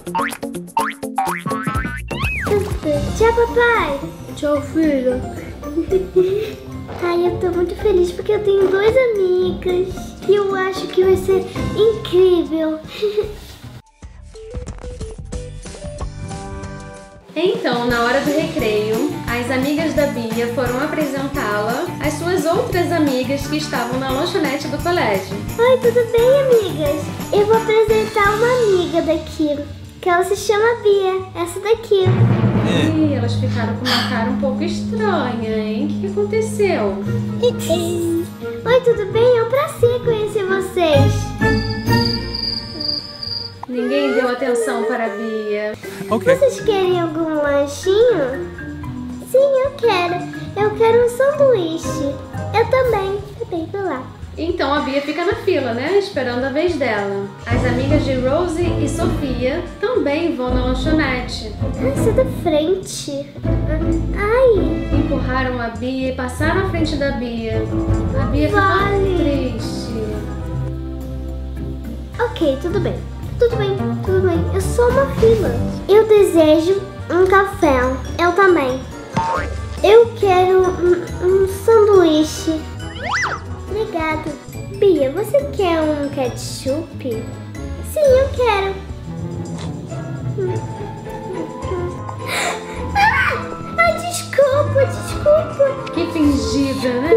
Tchau, papai. Tchau, filha. Ai, eu tô muito feliz porque eu tenho duas amigas e eu acho que vai ser incrível. Então, na hora do recreio, as amigas da Bia foram apresentá-la às suas outras amigas que estavam na lanchonete do colégio. Oi, tudo bem, amigas? Eu vou apresentar uma amiga daqui, que ela se chama Bia, essa daqui. Ih, elas ficaram com uma cara um pouco estranha, hein? O que aconteceu? Oi, tudo bem? É um prazer conhecer vocês. Ninguém deu atenção para a Bia. Ok. Vocês querem algum lanchinho? Sim, eu quero. Eu quero um sanduíche. Eu também. Vou lá. Então a Bia fica na fila, né? Esperando a vez dela. As amigas de Rosie e Sofia também vão na lanchonete. Ai, sai da frente. Ai. Empurraram a Bia e passaram à frente da Bia. A Bia ficou triste. Ok, tudo bem. Tudo bem, tudo bem. É só uma fila. Eu desejo um café. Eu também. Eu quero um sanduíche. Obrigada. Bia, você quer um ketchup? Sim, eu quero. Ai, desculpa. Que fingida, né?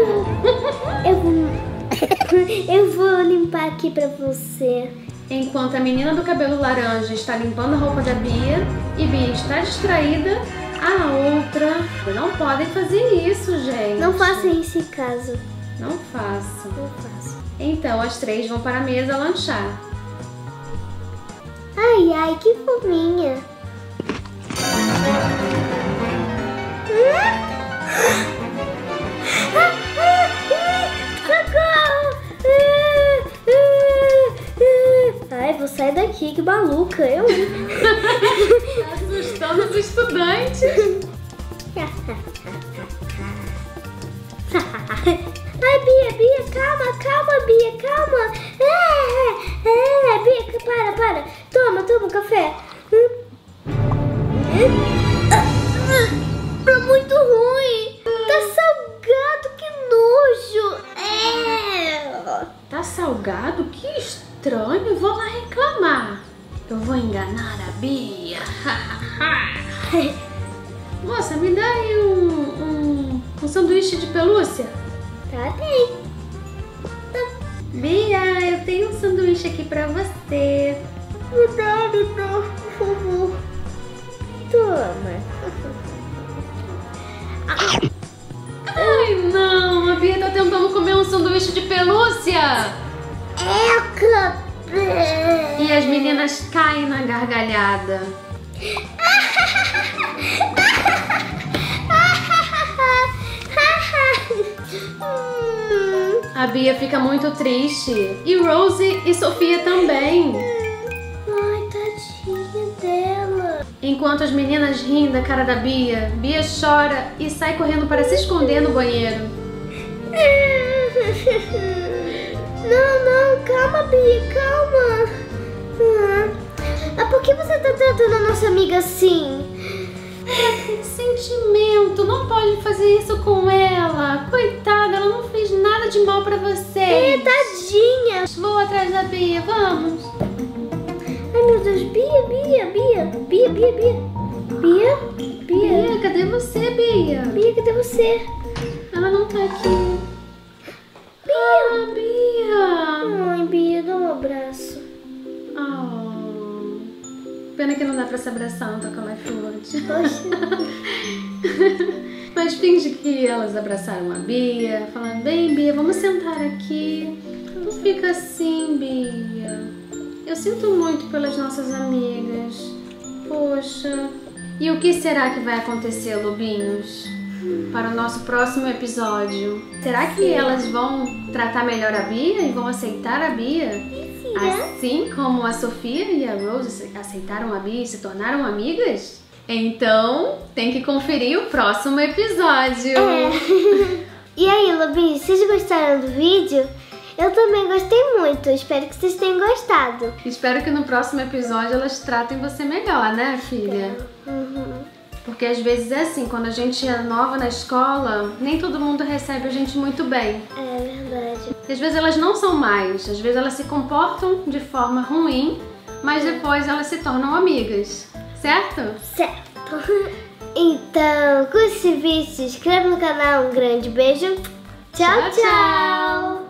Eu vou limpar aqui pra você. Enquanto a menina do cabelo laranja está limpando a roupa da Bia e Bia está distraída, a outra... Não podem fazer isso, gente. Não faça isso em casa. Não façam. Não faça. Então as três vão para a mesa lanchar. Ai, que fofinha. Ai, vou sair daqui, que maluca. Eu... Assustando os estudantes. Ai, Bia, calma, Bia, calma. Bia, para. Toma um café. Tá muito ruim. Tá salgado, que nojo. Tá salgado? Que estranho. Vou lá reclamar. Eu vou enganar a Bia. Moça, me dá aí um sanduíche de pelúcia. Tá bem. Bia, eu tenho um sanduíche aqui pra você. Me dá, por favor. Toma. Ai, não. A Bia tá tentando comer um sanduíche de pelúcia. E as meninas caem na gargalhada. A Bia fica muito triste. E Rosie e Sofia também. Ai, tadinha dela. Enquanto as meninas riem da cara da Bia, Bia chora e sai correndo para se esconder no banheiro. Não, calma, Bia, calma. Por que você tá tratando a nossa amiga assim? Sentimento, não pode fazer isso com ela. Coitada, ela não fez nada de mal pra você. Tadinha. Vou atrás da Bia, vamos. Ai, meu Deus, Bia. Bia, cadê você, Bia? Bia, cadê você? Ela não tá aqui. Bia. Ai, Bia, dá um abraço. Pena que não dá pra se abraçar no Toca Mais Float. Poxa. Mas finge que elas abraçaram a Bia, falando: bem, Bia, vamos sentar aqui. Não fica assim, Bia. Eu sinto muito pelas nossas amigas. Poxa. E o que será que vai acontecer, lobinhos? Para o nosso próximo episódio. Será que elas vão tratar melhor a Bia e vão aceitar a Bia? Assim como a Sofia e a Rose aceitaram a Bia e se tornaram amigas? Então, tem que conferir o próximo episódio. E aí, lobinhos, vocês gostaram do vídeo? Eu também gostei muito, espero que vocês tenham gostado. Espero que no próximo episódio elas tratem você melhor, né, filha? Uhum. Porque às vezes é assim, quando a gente é nova na escola, nem todo mundo recebe a gente muito bem. É verdade. E às vezes elas não são mais, às vezes elas se comportam de forma ruim, mas depois elas se tornam amigas, certo? Certo. Então, curte esse vídeo, se inscreva no canal, um grande beijo. Tchau, tchau.